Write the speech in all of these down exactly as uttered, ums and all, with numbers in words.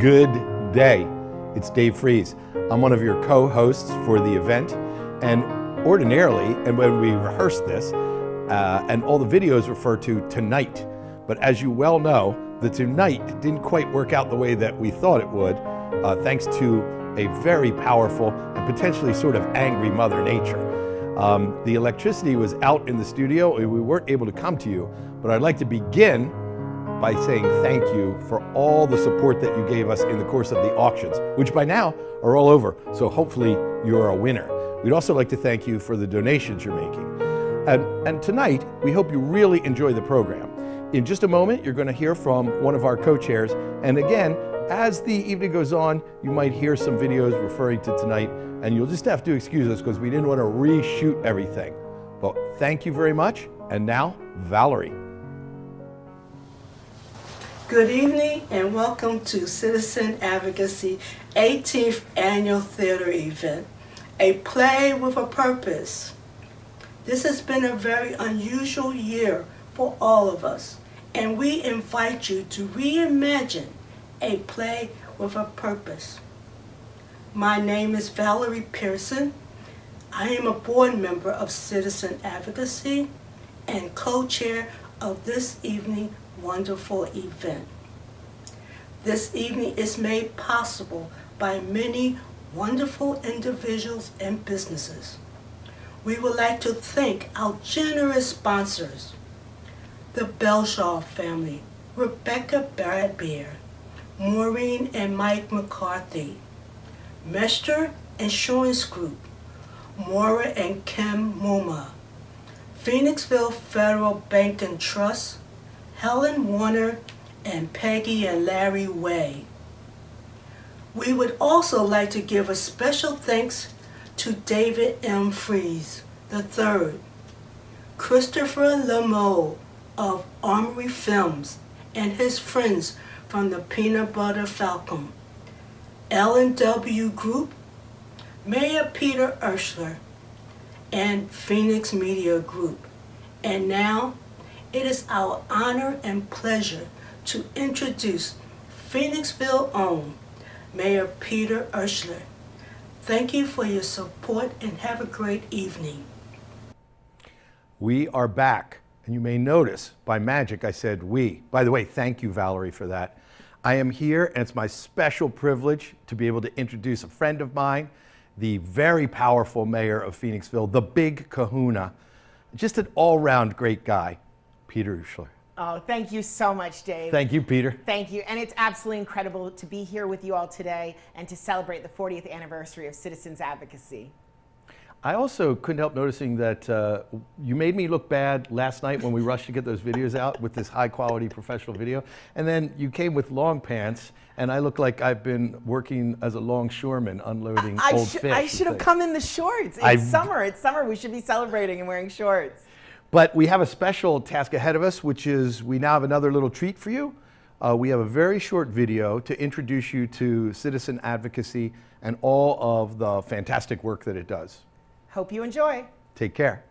Good day. It's Dave Fries. I'm one of your co-hosts for the event, and ordinarily, and when we rehearse this, uh, and all the videos refer to tonight, but as you well know, the tonight didn't quite work out the way that we thought it would, uh, thanks to a very powerful and potentially sort of angry Mother Nature. Um, the electricity was out in the studio, and we weren't able to come to you, but I'd like to begin by saying thank you for all the support that you gave us in the course of the auctions, which by now are all over, so hopefully you're a winner. We'd also like to thank you for the donations you're making. And, and tonight, we hope you really enjoy the program. In just a moment, you're going to hear from one of our co-chairs, and again, as the evening goes on, you might hear some videos referring to tonight, and you'll just have to excuse us because we didn't want to reshoot everything. But thank you very much, and now, Valerie. Good evening and welcome to Citizen Advocacy eighteenth Annual Theater Event, a play with a purpose. This has been a very unusual year for all of us, and we invite you to reimagine a play with a purpose. My name is Valerie Pearson. I am a board member of Citizen Advocacy and co-chair of this evening wonderful event. This evening is made possible by many wonderful individuals and businesses. We would like to thank our generous sponsors, the Belshaw family, Rebecca Barrett Beer, Maureen and Mike McCarthy, Mestre Insurance Group, Maura and Kim Muma, Phoenixville Federal Bank and Trust, Helen Warner, and Peggy and Larry Way. We would also like to give a special thanks to David M. Fries the third, Christopher Lameau of Armory Films and his friends from the Peanut Butter Falcon, L and W Group, Mayor Peter Urschler, and Phoenix Media Group. And now, it is our honor and pleasure to introduce Phoenixville own Mayor Peter Urschler. Thank you for your support and have a great evening. We are back, and you may notice by magic I said we. By the way, thank you, Valerie, for that. I am here, and it's my special privilege to be able to introduce a friend of mine, the very powerful mayor of Phoenixville, the big kahuna, just an all-round great guy, Peter Urschler. Oh, thank you so much, Dave. Thank you, Peter. Thank you. And it's absolutely incredible to be here with you all today and to celebrate the fortieth anniversary of Citizens Advocacy. I also couldn't help noticing that uh, you made me look bad last night when we rushed to get those videos out with this high-quality professional video. And then you came with long pants, and I look like I've been working as a longshoreman unloading I old sh fish. I should have come in the shorts. It's I, summer. It's summer. We should be celebrating and wearing shorts. But we have a special task ahead of us, which is we now have another little treat for you. Uh, we have a very short video to introduce you to Citizen Advocacy and all of the fantastic work that it does. Hope you enjoy. Take care.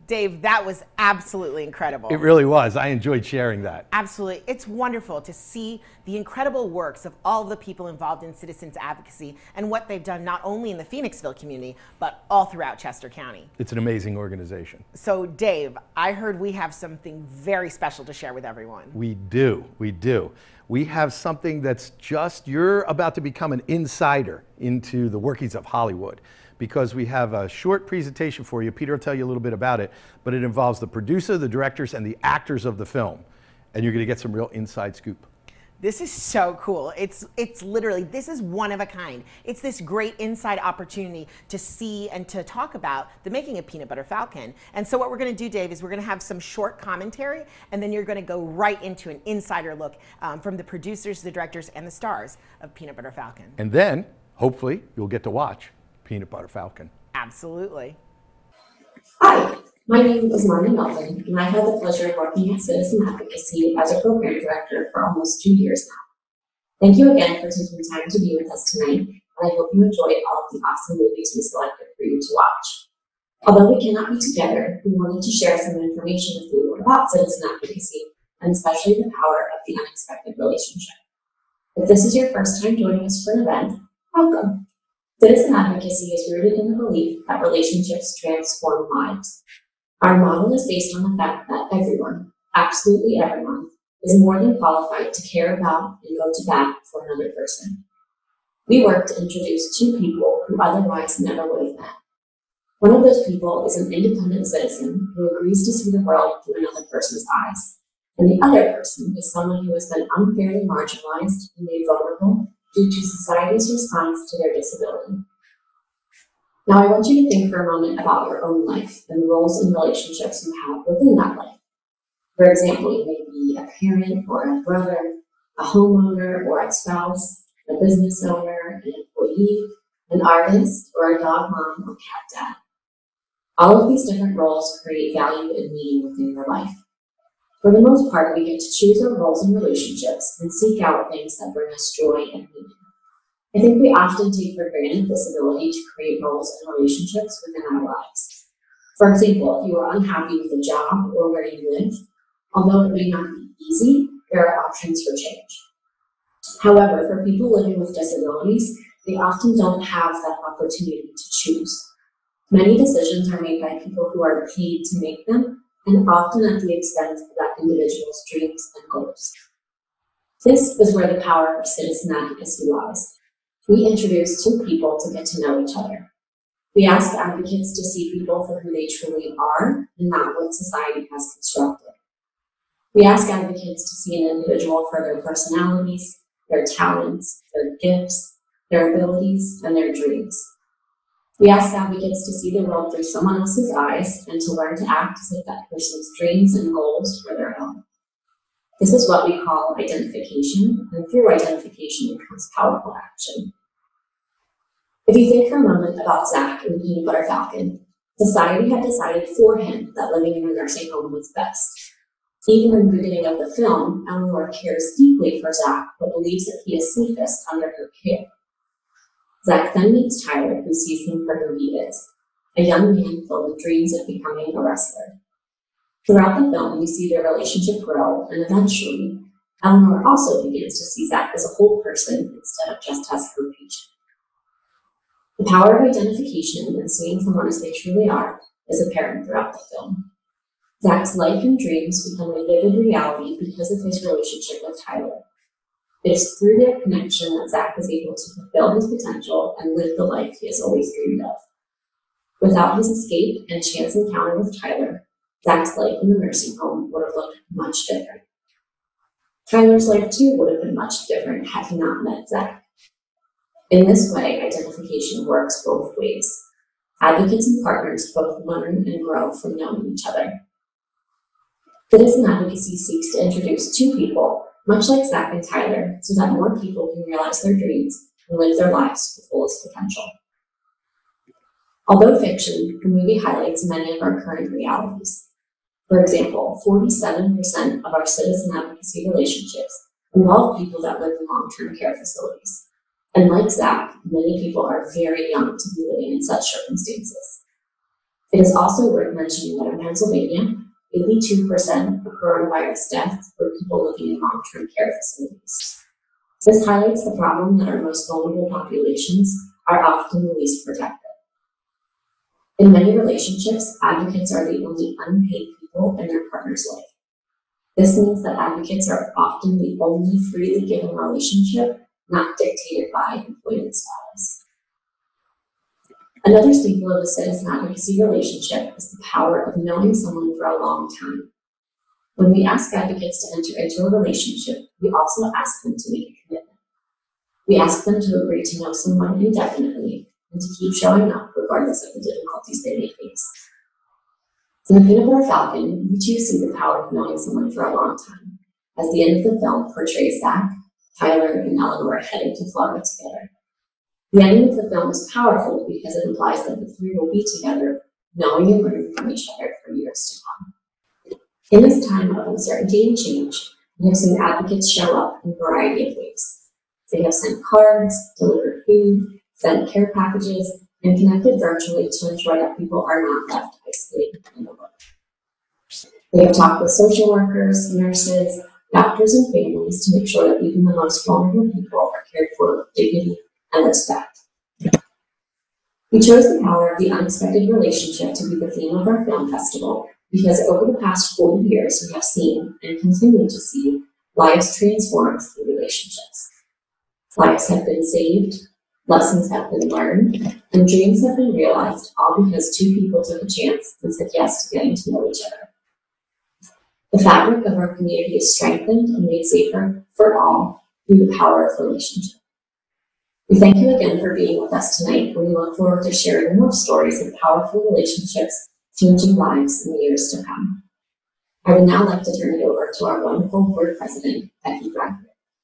Dave, that was absolutely incredible. It really was. I enjoyed sharing that. Absolutely. It's wonderful to see the incredible works of all of the people involved in citizens advocacy and what they've done not only in the Phoenixville community, but all throughout Chester County. It's an amazing organization. So Dave, I heard we have something very special to share with everyone. We do, we do. We have something that's just, you're about to become an insider into the workings of Hollywood, because we have a short presentation for you. Peter will tell you a little bit about it, but it involves the producer, the directors, and the actors of the film. And you're gonna get some real inside scoop. This is so cool. It's, it's literally, this is one of a kind. It's this great inside opportunity to see and to talk about the making of Peanut Butter Falcon. And so what we're gonna do, Dave, is we're gonna have some short commentary, and then you're gonna go right into an insider look um, from the producers, the directors, and the stars of Peanut Butter Falcon. And then, hopefully, you'll get to watch Peanut Butter Falcon. Absolutely. Hi, my name is Marnie Melvin, and I've had the pleasure of working at Citizen Advocacy as a program director for almost two years now. Thank you again for taking time to be with us tonight, and I hope you enjoyed all of the awesome movies we selected for you to watch. Although we cannot be together, we wanted to share some information with you about Citizen Advocacy, and especially the power of the unexpected relationship. If this is your first time joining us for an event, welcome. Citizen advocacy is rooted in the belief that relationships transform lives. Our model is based on the fact that everyone, absolutely everyone, is more than qualified to care about and go to bat for another person. We work to introduce two people who otherwise never would have met. One of those people is an independent citizen who agrees to see the world through another person's eyes. And the other person is someone who has been unfairly marginalized and made vulnerable due to society's response to their disability. Now I want you to think for a moment about your own life and the roles and relationships you have within that life. For example, you may be a parent or a brother, a homeowner or a spouse, a business owner, an employee, an artist, or a dog mom or cat dad. All of these different roles create value and meaning within your life. For the most part, we get to choose our roles and relationships and seek out things that bring us joy and meaning. I think we often take for granted this ability to create roles and relationships within our lives. For example, if you are unhappy with a job or where you live, although it may not be easy, there are options for change. However, for people living with disabilities, they often don't have that opportunity to choose. Many decisions are made by people who are paid to make them, and often at the expense of that individual's dreams and goals. This is where the power of citizen advocacy lies. We introduce two people to get to know each other. We ask advocates to see people for who they truly are and not what society has constructed. We ask advocates to see an individual for their personalities, their talents, their gifts, their abilities, and their dreams. We ask advocates to see the world through someone else's eyes and to learn to act as if that person's dreams and goals were their own. This is what we call identification, and through identification comes powerful action. If you think for a moment about Zach in the Peanut Butter Falcon, society had decided for him that living in a nursing home was best. Even in the beginning of the film, Eleanor cares deeply for Zach, but believes that he is safest under her care. Zach then meets Tyler, who sees him for who he is, a young man filled with dreams of becoming a wrestler. Throughout the film, we see their relationship grow, and eventually, Eleanor also begins to see Zach as a whole person instead of just as her patient. The power of identification and seeing someone as they truly are is apparent throughout the film. Zach's life and dreams become a vivid reality because of his relationship with Tyler. It is through their connection that Zach is able to fulfill his potential and live the life he has always dreamed of. Without his escape and chance encounter with Tyler, Zach's life in the nursing home would have looked much different. Tyler's life too would have been much different had he not met Zach. In this way, identification works both ways. Advocates and partners both learn and grow from knowing each other. Citizen advocacy seeks to introduce two people, much like Zach and Tyler, so that more people can realize their dreams and live their lives to the fullest potential. Although fiction, the movie highlights many of our current realities. For example, forty-seven percent of our citizen advocacy relationships involve people that live in long-term care facilities. And like Zach, many people are very young to be living in such circumstances. It is also worth mentioning that in Pennsylvania, eighty-two percent of coronavirus deaths were people living in long-term care facilities. This highlights the problem that our most vulnerable populations are often the least protected. In many relationships, advocates are the only unpaid people in their partner's life. This means that advocates are often the only freely given relationship, not dictated by employment status. Another staple of a citizen advocacy relationship is the power of knowing someone for a long time. When we ask advocates to enter into a relationship, we also ask them to make a commitment. We ask them to agree to know someone indefinitely and to keep showing up regardless of the difficulties they may face. In The Peanut Butter Falcon, we too see the power of knowing someone for a long time, as the end of the film portrays Zach, Tyler, and Eleanor heading to Florida together. The ending of the film is powerful because it implies that the three will be together, knowing and learning from each other for years to come. In this time of uncertainty and change, we have seen advocates show up in a variety of ways. They have sent cards, delivered food, sent care packages, and connected virtually to ensure that people are not left isolated in the world. They have talked with social workers, nurses, doctors, and families to make sure that even the most vulnerable people are cared for with dignity and respect. We chose the power of the unexpected relationship to be the theme of our film festival because over the past forty years we have seen and continue to see lives transformed through relationships. Lives have been saved, lessons have been learned, and dreams have been realized, all because two people took a chance and said yes to getting to know each other. The fabric of our community is strengthened and made safer for all through the power of relationship. We thank you again for being with us tonight, and we look forward to sharing more stories of powerful relationships changing lives in the years to come. I would now like to turn it over to our wonderful board president, Becky Bradford.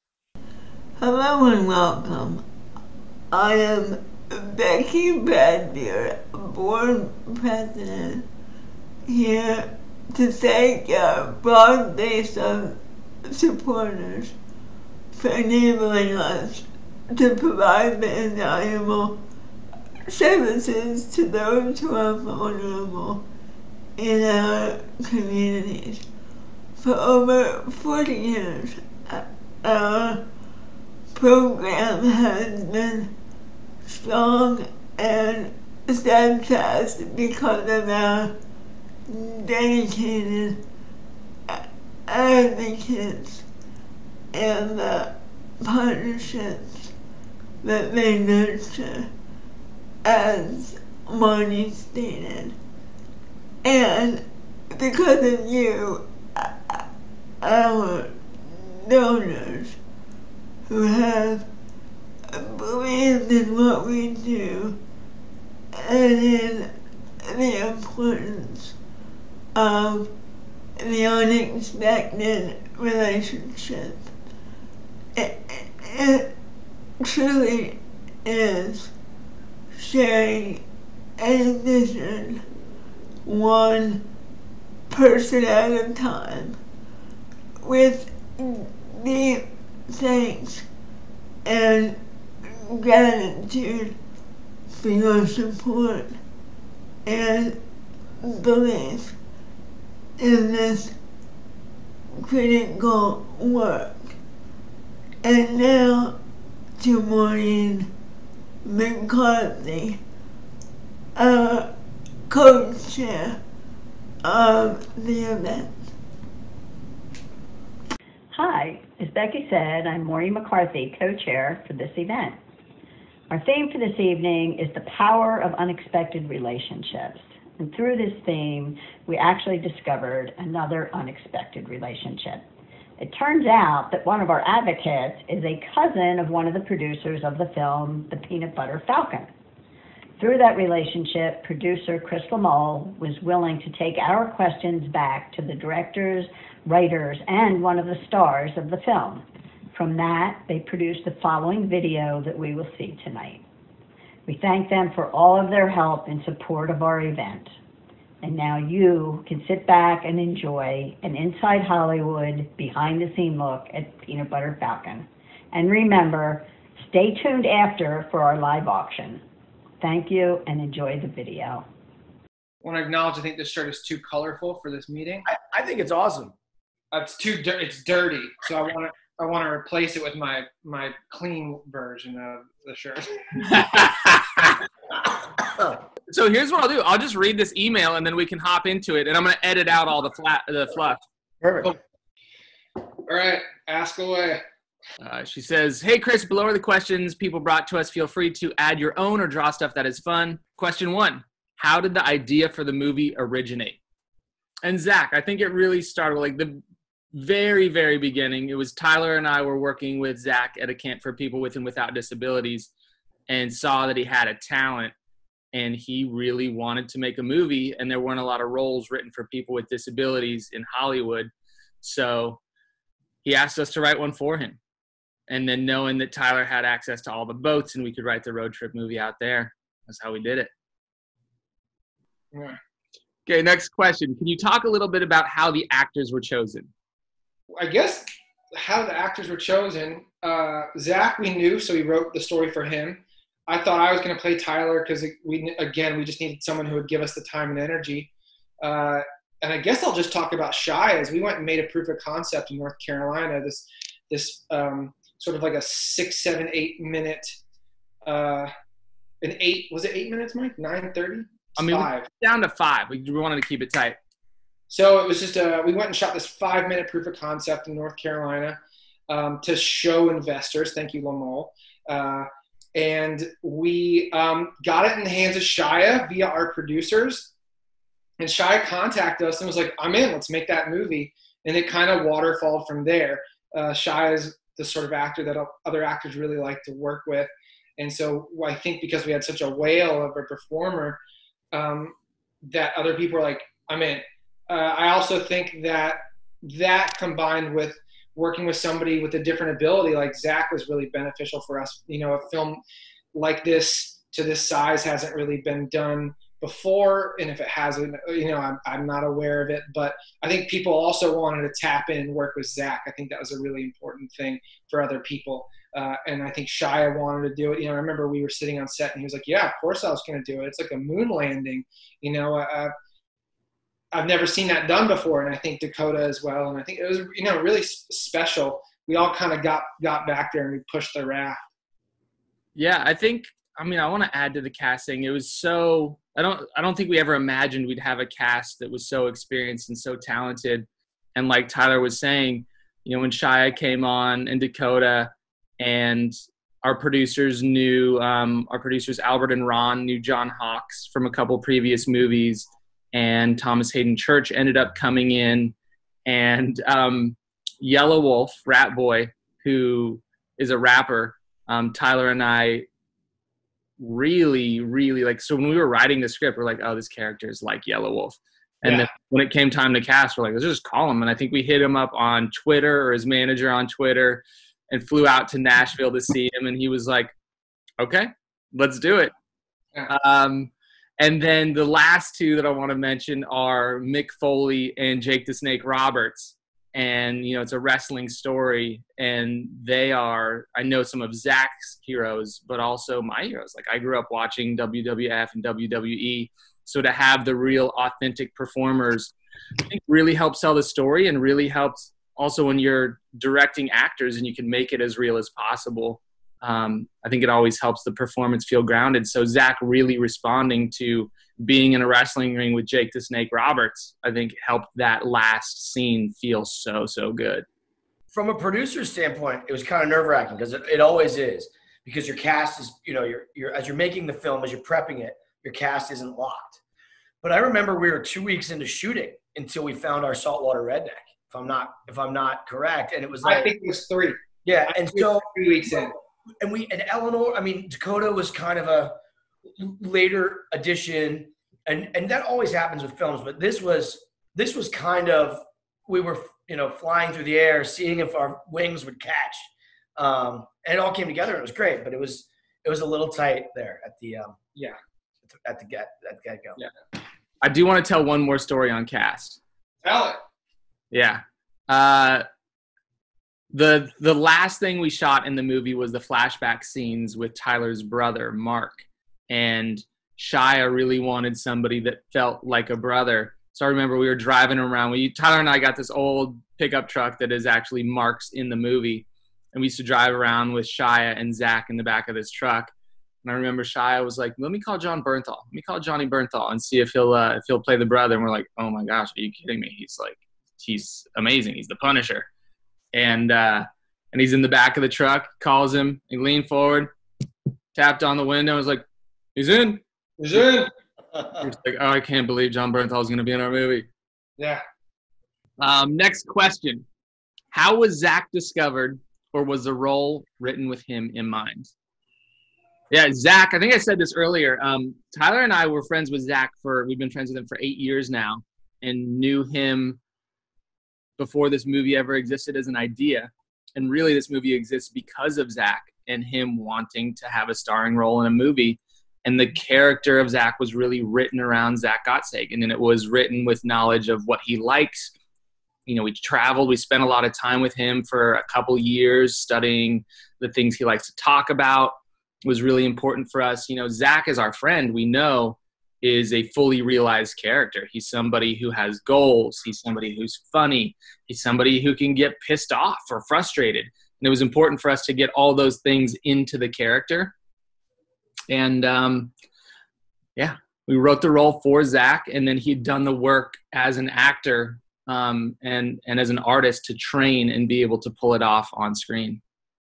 Hello and welcome. I am Becky Bradford, board president, here to thank our broad base of supporters for enabling us to provide the invaluable services to those who are vulnerable in our communities. For over forty years, our program has been strong and steadfast because of our dedicated advocates and the partnerships that they nurture, as Marty stated. And because of you, our donors who have believed in what we do and in the importance of the unexpected relationship. It, it truly is sharing a vision one person at a time with deep thanks and gratitude for your support and belief in this critical work. And now to Maureen McCarthy, our co-chair of the event. Hi, as Becky said, I'm Maureen McCarthy, co-chair for this event. Our theme for this evening is the power of unexpected relationships. And through this theme, we actually discovered another unexpected relationship. It turns out that one of our advocates is a cousin of one of the producers of the film, The Peanut Butter Falcon. Through that relationship, producer Crystal Mole was willing to take our questions back to the directors, writers, and one of the stars of the film. From that, they produced the following video that we will see tonight. We thank them for all of their help in support of our event. And now you can sit back and enjoy an Inside Hollywood behind-the-scene look at Peanut Butter Falcon. And remember, stay tuned after for our live auction. Thank you and enjoy the video. want to acknowledge I think this shirt is too colorful for this meeting. I, I think it's awesome. Uh, it's too dir- it's dirty, so I want to I want to replace it with my my clean version of the shirt. So here's what I'll do. I'll just read this email and then we can hop into it, and I'm going to edit out all the flat the fluff. Perfect. All right, ask away. Uh, she says, hey, Chris, below are the questions people brought to us. Feel free to add your own or draw stuff that is fun. Question one, how did the idea for the movie originate? And Zach, I think it really started like the very, very beginning. It was Tyler and I were working with Zach at a camp for people with and without disabilities and saw that he had a talent and he really wanted to make a movie, and there weren't a lot of roles written for people with disabilities in Hollywood. So he asked us to write one for him. And then knowing that Tyler had access to all the boats and we could write the road trip movie out there, that's how we did it. Yeah. Okay, next question. Can you talk a little bit about how the actors were chosen? I guess how the actors were chosen. Uh, Zach, we knew, so we wrote the story for him. I thought I was going to play Tyler because we, again, we just needed someone who would give us the time and energy. Uh, and I guess I'll just talk about Shy. As we went and made a proof of concept in North Carolina. This, this um, sort of like a six, seven, eight minute, uh, an eight. Was it eight minutes, Mike? Nine thirty. I mean, five. Down to five. We wanted to keep it tight. So it was just a, we went and shot this five minute proof of concept in North Carolina um, to show investors. Thank you, Lamol. Uh, and we um, got it in the hands of Shia via our producers. And Shia contacted us and was like, I'm in, let's make that movie. And it kind of waterfalled from there. Uh, Shia is the sort of actor that other actors really like to work with. And so I think because we had such a whale of a performer, um, that other people were like, I'm in. Uh, I also think that that combined with working with somebody with a different ability like Zach was really beneficial for us. You know, a film like this to this size hasn't really been done before. And if it hasn't, you know, I'm, I'm not aware of it. But I think people also wanted to tap in and work with Zach. I think that was a really important thing for other people. Uh, and I think Shia wanted to do it. You know, I remember we were sitting on set and he was like, yeah, of course I was going to do it. It's like a moon landing, you know, uh, I've never seen that done before. And I think Dakota as well. And I think it was, you know, really special. We all kind of got, got back there and we pushed the raft. Yeah, I think, I mean, I want to add to the casting. It was so, I don't, I don't think we ever imagined we'd have a cast that was so experienced and so talented. And like Tyler was saying, you know, when Shia came on and Dakota, and our producers knew, um, our producers Albert and Ron knew John Hawkes from a couple previous movies, and Thomas Hayden Church ended up coming in, and um, Yellow Wolf, Rat Boy, who is a rapper, um, Tyler and I really, really like, so when we were writing the script, we're like, oh, this character is like Yellow Wolf. And yeah. Then when it came time to cast, we're like, let's just call him. And I think we hit him up on Twitter or his manager on Twitter and flew out to Nashville to see him. And he was like, okay, let's do it. Yeah. Um, and then the last two that I want to mention are Mick Foley and Jake the Snake Roberts. And, you know, it's a wrestling story. And they are, I know some of Zach's heroes, but also my heroes. Like I grew up watching W W F and W W E. So to have the real authentic performers, I think really helps tell the story and really helps also when you're directing actors and you can make it as real as possible. Um, I think it always helps the performance feel grounded. So Zach really responding to being in a wrestling ring with Jake the Snake Roberts, I think helped that last scene feel so, so good. From a producer's standpoint, it was kind of nerve wracking because it, it always is, because your cast is, you know, you're, you're, as you're making the film, as you're prepping it, your cast isn't locked. But I remember we were two weeks into shooting until we found our saltwater redneck. If I'm not, if I'm not correct, and it was like I think it was three. Yeah, and so three weeks in, and we and Eleanor. I mean, Dakota was kind of a later addition, and and that always happens with films. But this was this was kind of we were you know flying through the air, seeing if our wings would catch, um, and it all came together. And it was great, but it was it was a little tight there at the um, yeah at the get at the get go. Yeah, I do want to tell one more story on cast. Tell it. Yeah. Uh, the the last thing we shot in the movie was the flashback scenes with Tyler's brother, Mark. And Shia really wanted somebody that felt like a brother. So I remember we were driving around. We, Tyler and I got this old pickup truck that is actually Mark's in the movie. And we used to drive around with Shia and Zach in the back of this truck. And I remember Shia was like, let me call John Bernthal. Let me call Johnny Bernthal and see if he'll uh, if he'll play the brother. And we're like, oh my gosh, are you kidding me? He's like, he's amazing. He's the Punisher. And uh, and he's in the back of the truck, calls him, he leaned forward, tapped on the window, was like, he's in. He's in. He's like, oh, I can't believe John Bernthal is going to be in our movie. Yeah. Um, next question. How was Zach discovered, or was the role written with him in mind? Yeah, Zach, I think I said this earlier. Um, Tyler and I were friends with Zach for, we've been friends with him for eight years now and knew him before this movie ever existed as an idea. And really this movie exists because of Zach and him wanting to have a starring role in a movie. And the character of Zach was really written around Zach Gottsagen, and it was written with knowledge of what he likes. You know, we traveled, we spent a lot of time with him for a couple years studying the things he likes to talk about. It was really important for us. You know, Zach is our friend, we know, is a fully realized character. He's somebody who has goals. He's somebody who's funny. He's somebody who can get pissed off or frustrated. And it was important for us to get all those things into the character. And um, yeah, we wrote the role for Zach, and then he'd done the work as an actor um, and, and as an artist to train and be able to pull it off on screen.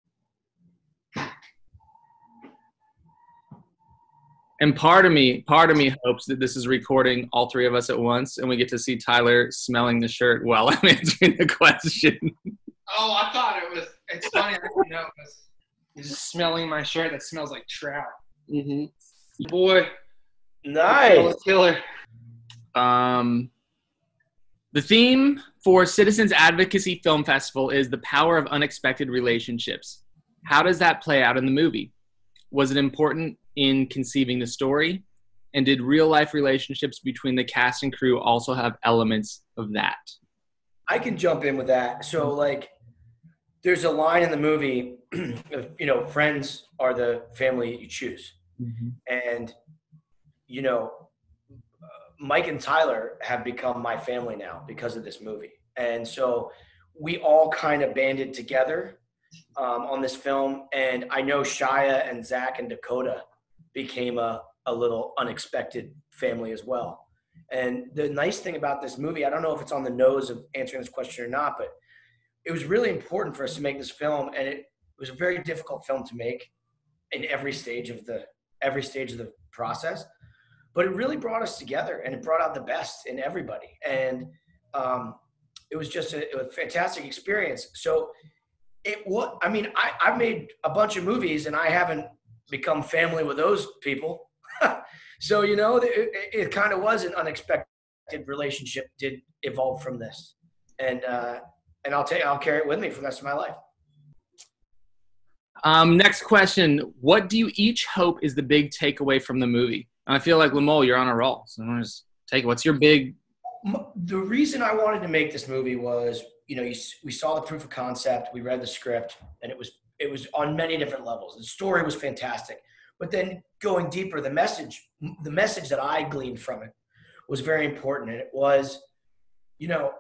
And part of me, part of me hopes that this is recording all three of us at once, and we get to see Tyler smelling the shirt while I'm answering the question. Oh, I thought it was, it's funny, I didn't know it was, he's just smelling my shirt that smells like trout. Mm-hmm. Boy. Nice. Killer. Um, the theme for Citizens Advocacy Film Festival is the power of unexpected relationships. How does that play out in the movie? Was it important in conceiving the story? And did real life relationships between the cast and crew also have elements of that? I can jump in with that. So like, there's a line in the movie, of, you know, friends are the family you choose. Mm-hmm. And, you know, uh, Mike and Tyler have become my family now because of this movie. And so we all kind of banded together um, on this film. And I know Shia and Zach and Dakota became a, a little unexpected family as well. And the nice thing about this movie, I don't know if it's on the nose of answering this question or not, but it was really important for us to make this film. And it, it was a very difficult film to make in every stage of the, every stage of the process, but it really brought us together and it brought out the best in everybody. And um, it was just a, a fantastic experience. So it was, I mean, I, I've made a bunch of movies and I haven't become family with those people. So, you know, it, it kind of was an unexpected relationship did evolve from this. And, uh, and I'll take, I'll carry it with me for the rest of my life. Um, next question. What do you each hope is the big takeaway from the movie? And I feel like Lamol, you're on a roll. So I'm gonna just take it. What's your big? The reason I wanted to make this movie was, you know, you, we saw the proof of concept, we read the script, and it was, it was on many different levels. The story was fantastic, but then going deeper, the message, the message that I gleaned from it was very important. And it was, you know,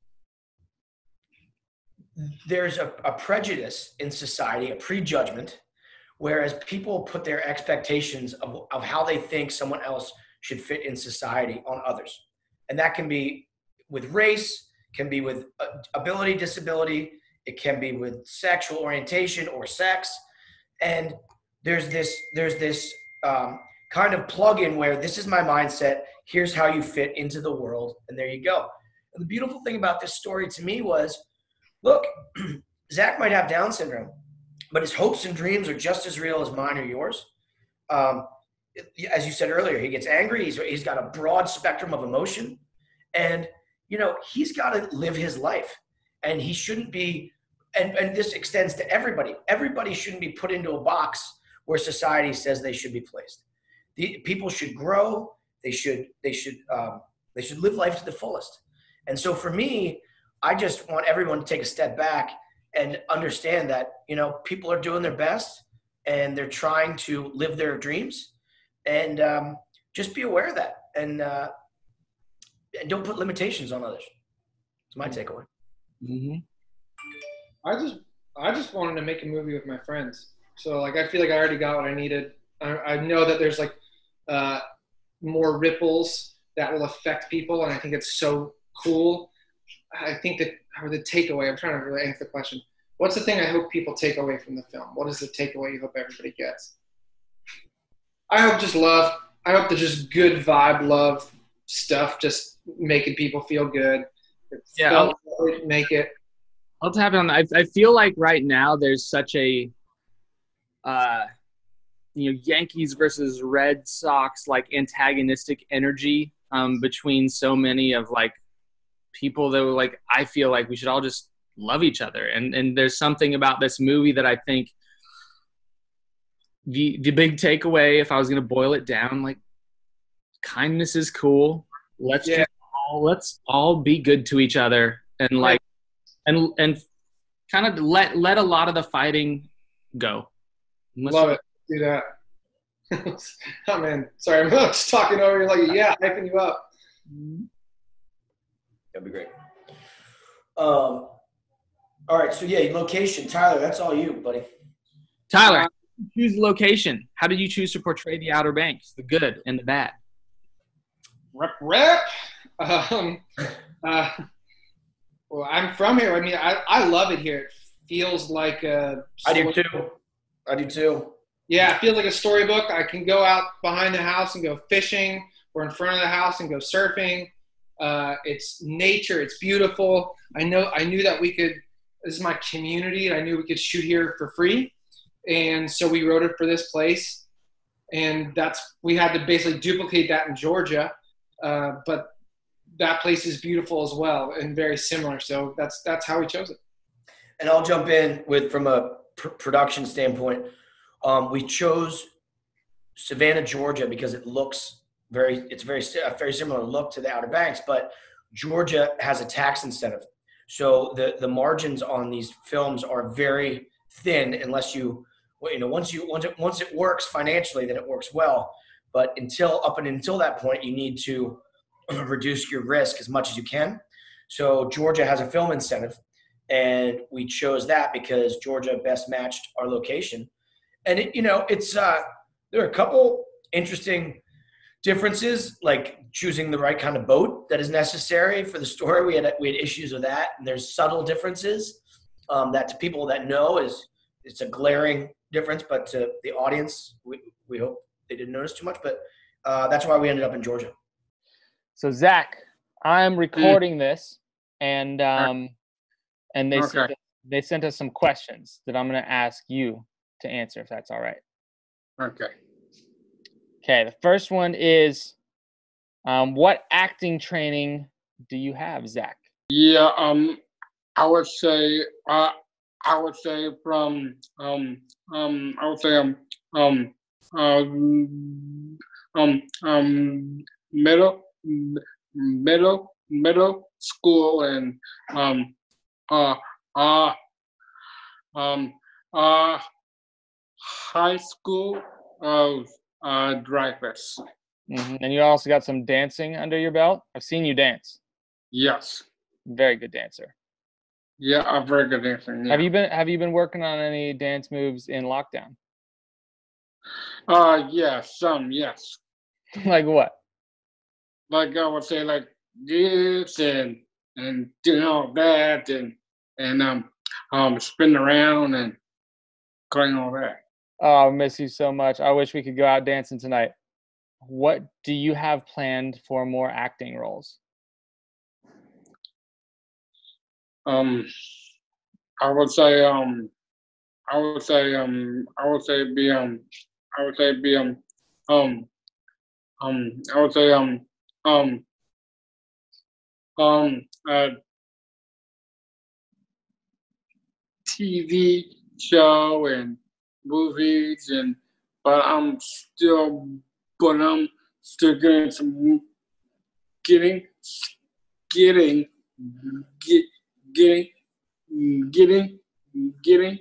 there's a, a prejudice in society, a prejudgment, whereas people put their expectations of, of how they think someone else should fit in society on others. And that can be with race, can be with ability, disability, it can be with sexual orientation or sex. And there's this, there's this um, kind of plug-in where this is my mindset, here's how you fit into the world, and there you go. And the beautiful thing about this story to me was, look, Zach might have Down syndrome, but his hopes and dreams are just as real as mine or yours. Um, as you said earlier, he gets angry. He's, he's got a broad spectrum of emotion. And, you know, he's got to live his life. And he shouldn't be, and, and this extends to everybody. Everybody shouldn't be put into a box where society says they should be placed. The, people should grow. They should, they should, um, they should live life to the fullest. And so for me, I just want everyone to take a step back and understand that, you know, people are doing their best and they're trying to live their dreams, and um, just be aware of that, and uh, and don't put limitations on others. It's my takeaway. Mm-hmm. I just I just wanted to make a movie with my friends. So like I feel like I already got what I needed. I, I know that there's like uh, more ripples that will affect people, and I think it's so cool. I think that or the takeaway. I'm trying to really answer the question. What's the thing I hope people take away from the film? What is the takeaway you hope everybody gets? I hope just love. I hope that just good vibe, love stuff, just making people feel good. Yeah, I'll, make it. I'll tap on that. I, I feel like right now there's such a, uh, you know, Yankees versus Red Sox like antagonistic energy um, between so many of like people that were like, I feel like we should all just love each other. And and there's something about this movie that I think the the big takeaway, if I was going to boil it down, like kindness is cool. Let's yeah. just all, let's all be good to each other and like, and, and kind of let, let a lot of the fighting go. Let's Love it. Do that. Oh man, sorry. I'm just talking over you like, yeah, hyping you up. That'd be great. Um, all right. So yeah, location, Tyler, that's all you, buddy. Tyler, how did you choose location. How did you choose to portray the Outer Banks, the good and the bad? Rep, rep. Um, uh, well, I'm from here. I mean, I, I love it here. It feels like a I do too. I do too. Yeah, it feels like a storybook. I can go out behind the house and go fishing, or in front of the house and go surfing. Uh, it's nature. It's beautiful. I know. I knew that we could. This is my community, and I knew we could shoot here for free. And so we wrote it for this place, and that's we had to basically duplicate that in Georgia. Uh, but that place is beautiful as well and very similar. So that's that's how we chose it. And I'll jump in with from a pr- production standpoint. Um, we chose Savannah, Georgia, because it looks very it's very a very similar look to the Outer Banks, but Georgia has a tax incentive, so the the margins on these films are very thin unless you well, you know once you once it once it works financially, then it works well. But until up and until that point, you need to reduce your risk as much as you can. So Georgia has a film incentive, and we chose that because Georgia best matched our location. And it, you know, it's uh, there are a couple interesting differences, like choosing the right kind of boat that is necessary for the story. We had we had issues with that, and there's subtle differences um, that to people that know is it's a glaring difference, but to the audience, we we hope they didn't notice too much. But uh, that's why we ended up in Georgia. So Zach, I'm recording mm. this, and um, and they okay. sent us, they sent us some questions that I'm going to ask you to answer, if that's all right. Okay. Okay. The first one is, um, what acting training do you have, Zach? Yeah. Um, I would say, uh, I would say from, um, um, I would say, um, um, um, um, um middle, middle, middle school, and um, uh, uh, um, uh. high school of uh, drivers. Mm-hmm. And you also got some dancing under your belt? I've seen you dance. Yes. Very good dancer. Yeah, a very good dancer. Yeah. Have you been Have you been working on any dance moves in lockdown? Uh, yeah, some, yes. Like what? Like I would say, like this and and doing all that and and um um spin around and going all that. Oh, I miss you so much. I wish we could go out dancing tonight. What do you have planned for more acting roles? Um, I would say, um, I would say, um, I would say be, um, I would say be, um, um, um, I would say, um, um, um, uh, T V show and movies, and but I'm still, but I'm still getting some, getting, getting, get, getting, getting, getting,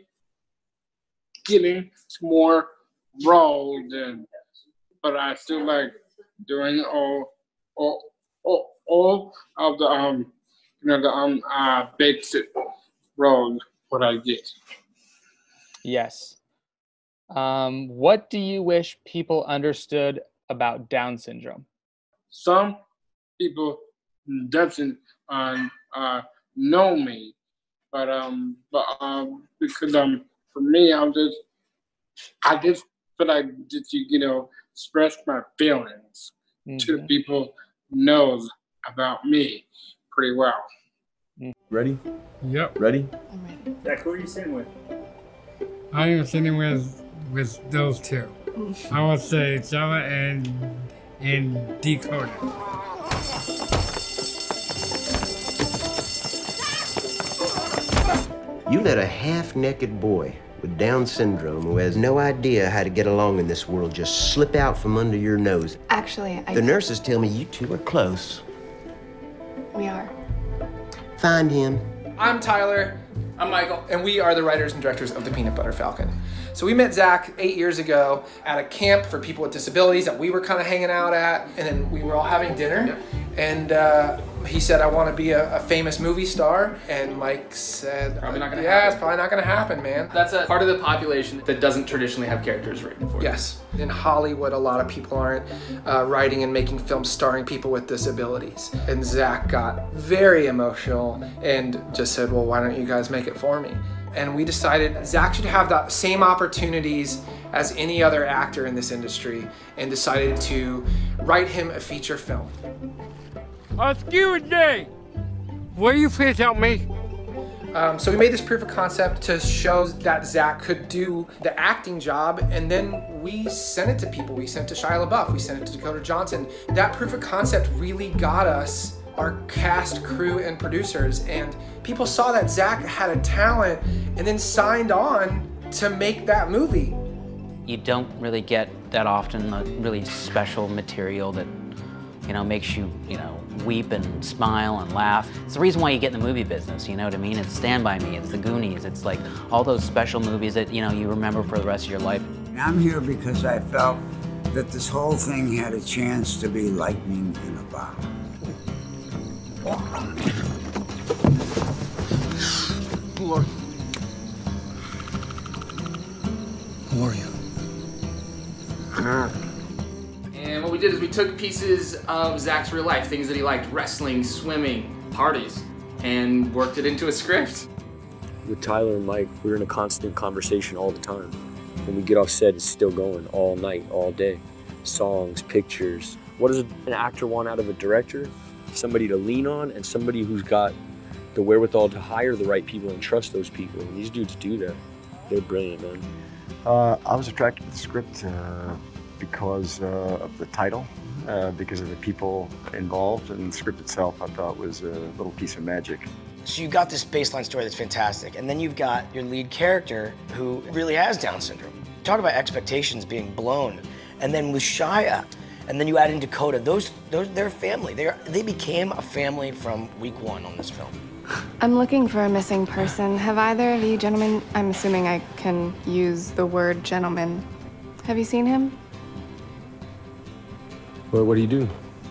getting some more roles, and but I still like doing all all all, all of the um you know the um uh basic roles what I get. Yes. Um, what do you wish people understood about Down syndrome? Some people doesn't um uh know me, but um but um because um for me I'm just I just feel like just you you know express my feelings mm-hmm. to the people knows about me pretty well. Ready? Yep. Ready? I'm ready. Zach, who are you sitting with? I am sitting with with those two. I would say Java and and Dakota. You let a half-naked boy with Down syndrome who has no idea how to get along in this world just slip out from under your nose. Actually, I... The nurses tell me you two are close. We are. Find him. I'm Tyler. I'm Michael. And we are the writers and directors of The Peanut Butter Falcon. So we met Zach eight years ago at a camp for people with disabilities that we were kind of hanging out at. And then we were all having dinner. Yep. And uh, he said, I want to be a, a famous movie star. And Mike said, probably not gonna yeah, happen. it's probably not going to happen, man. That's a part of the population that doesn't traditionally have characters written for them. Yes. In Hollywood, a lot of people aren't uh, writing and making films starring people with disabilities. And Zach got very emotional and just said, well, why don't you guys make it for me? And we decided Zach should have the same opportunities as any other actor in this industry and decided to write him a feature film. Excuse me, will you please help me? Um, so we made this proof of concept to show that Zach could do the acting job, and then we sent it to people. We sent it to Shia LaBeouf, we sent it to Dakota Johnson. That proof of concept really got us our cast, crew, and producers, and people saw that Zach had a talent and then signed on to make that movie. You don't really get that often a really special material that, you know, makes you, you know, weep and smile and laugh. It's the reason why you get in the movie business, you know what I mean? It's Stand By Me, it's The Goonies, it's like all those special movies that, you know, you remember for the rest of your life. I'm here because I felt that this whole thing had a chance to be lightning in a bottle. Lord. Who are you? And what we did is we took pieces of Zach's real life, things that he liked, wrestling, swimming, parties, and worked it into a script. With Tyler and Mike, we're in a constant conversation all the time. When we get off set, it's still going all night, all day. Songs, pictures. What does an actor want out of a director? Somebody to lean on and somebody who's got the wherewithal to hire the right people and trust those people. And these dudes do that. They're brilliant, man. Uh, I was attracted to the script uh, because uh, of the title, uh, because of the people involved, and the script itself I thought was a little piece of magic. So you got this baseline story that's fantastic, and then you've got your lead character who really has Down syndrome. Talk about expectations being blown, and then with Shia, and then you add in Dakota. Those, those, they're family. They they became a family from week one on this film. I'm looking for a missing person. Have either of you gentlemen, I'm assuming I can use the word gentleman, have you seen him? Well, what do you do?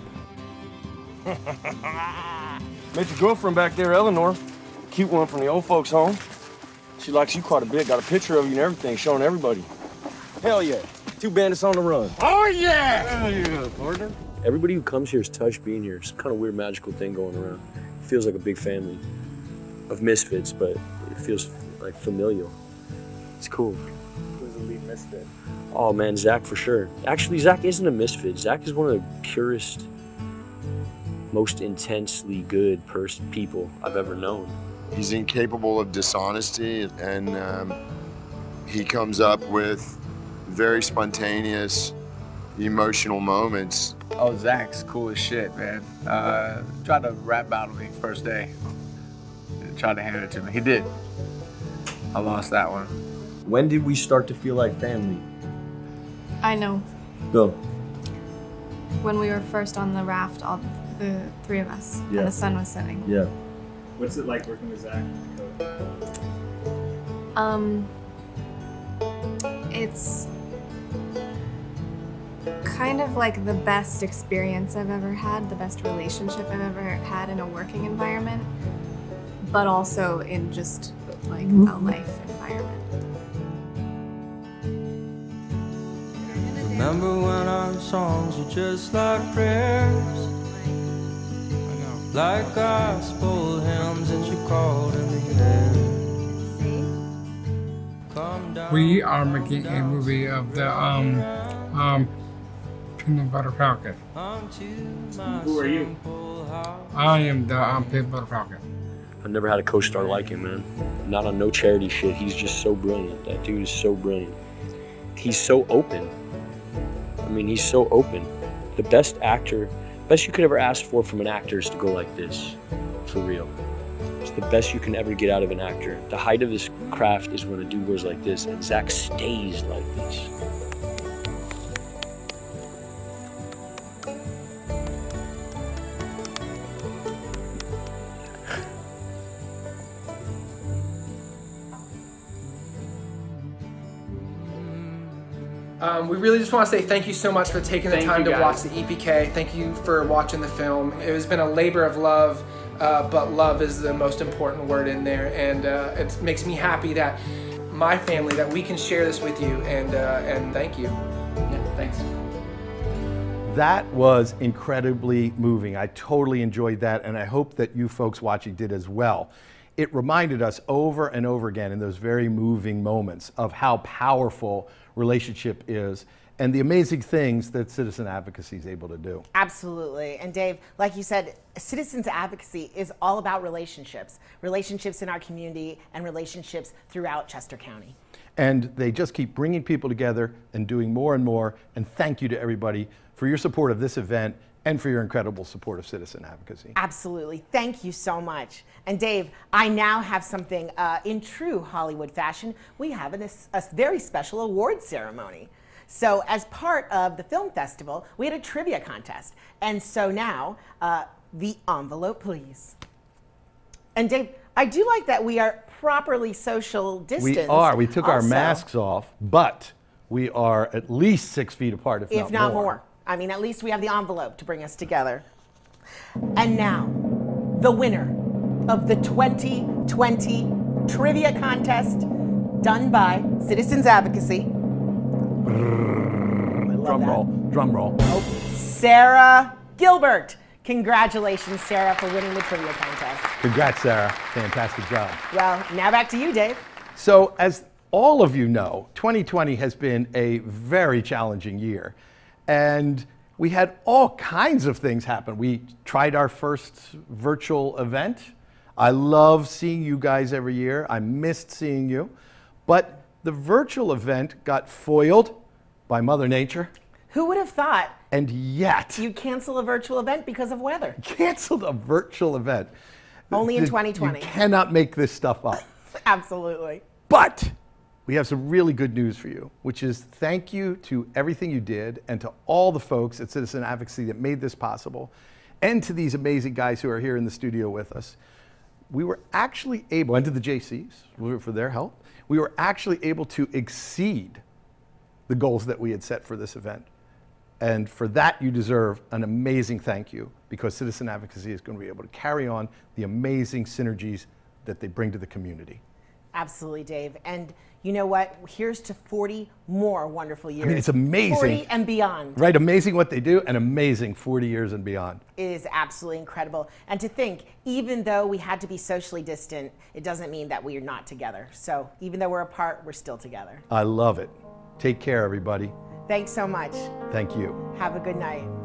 Met your girlfriend back there, Eleanor. Cute one from the old folks' home. She likes you quite a bit. Got a picture of you and everything, showing everybody. Hell yeah. Two bandits on the run. Oh yeah! Hell yeah, partner. Everybody who comes here is touched being here. It's kind of weird, magical thing going around. It feels like a big family of misfits, but it feels like familial. It's cool. Who's the lead misfit? Oh man, Zach for sure. Actually, Zach isn't a misfit. Zach is one of the purest, most intensely good person people I've ever known. He's incapable of dishonesty, and um, he comes up with very spontaneous, emotional moments. Oh, Zach's cool as shit, man. Uh, tried to rap battle me first day. He tried to hand it to me. He did. I lost that one. When did we start to feel like family? I know. Go. When we were first on the raft, all the three of us, Yeah. and the sun was setting. Yeah. What's it like working with Zach? Um, it's kind of like the best experience I've ever had, the best relationship I've ever had in a working environment, but also in just like a life environment. Remember when our songs were just like prayers, like gospel hymns that you called in the air. We are making a movie of the um, um, Peanut Butter Falcon. Who are you? I am the um, Peanut Butter Falcon. I've never had a co-star like him, man. Not on no charity shit. He's just so brilliant. That dude is so brilliant. He's so open. I mean, he's so open. The best actor, best you could ever ask for from an actor is to go like this, for real. It's the best you can ever get out of an actor. The height of this craft is when a dude goes like this, and Zach stays like this. Um, we really just want to say thank you so much for taking the Thank time you, to guys. watch the E P K. Thank you for watching the film. It has been a labor of love, uh, but love is the most important word in there, and uh, it makes me happy that my family, that we can share this with you, and uh, and thank you. Yeah, thanks. That was incredibly moving. I totally enjoyed that, and I hope that you folks watching did as well. It reminded us over and over again in those very moving moments of how powerful relationship is and the amazing things that citizen advocacy is able to do. Absolutely. And Dave, like you said, citizens advocacy is all about relationships, relationships in our community and relationships throughout Chester County. And they just keep bringing people together and doing more and more. And thank you to everybody for your support of this event and for your incredible support of citizen advocacy. Absolutely. Thank you so much. And Dave, I now have something uh, in true Hollywood fashion. We have an, a very special award ceremony. So as part of the film festival, we had a trivia contest. And so now, uh, the envelope, please. And Dave, I do like that we are properly social distance. We are. We took our also. masks off, but we are at least six feet apart, if, If not more. I mean, at least we have the envelope to bring us together. And now, the winner of the twenty twenty trivia contest done by Citizens Advocacy. Drum roll, drum roll. Sarah Gilbert. Congratulations, Sarah, for winning the trivia contest. Congrats, Sarah. Fantastic job. Well, now back to you, Dave. So, as all of you know, twenty twenty has been a very challenging year. And we had all kinds of things happen. We tried our first virtual event. I love seeing you guys every year. I missed seeing you. But the virtual event got foiled by Mother Nature. Who would have thought And yet, you'd cancel a virtual event because of weather? canceled a virtual event. Only in The- twenty twenty. You cannot make this stuff up. Absolutely. But we have some really good news for you, which is thank you to everything you did and to all the folks at Citizen Advocacy that made this possible, and to these amazing guys who are here in the studio with us. We were actually able, and to the J Cs for their help, we were actually able to exceed the goals that we had set for this event. And for that, you deserve an amazing thank you, because Citizen Advocacy is going to be able to carry on the amazing synergies that they bring to the community. Absolutely, Dave. And you know what? Here's to forty more wonderful years. I mean, it's amazing. forty and beyond. Right, amazing what they do, and amazing forty years and beyond. It is absolutely incredible. And to think, even though we had to be socially distant, it doesn't mean that we are not together. So even though we're apart, we're still together. I love it. Take care, everybody. Thanks so much. Thank you. Have a good night.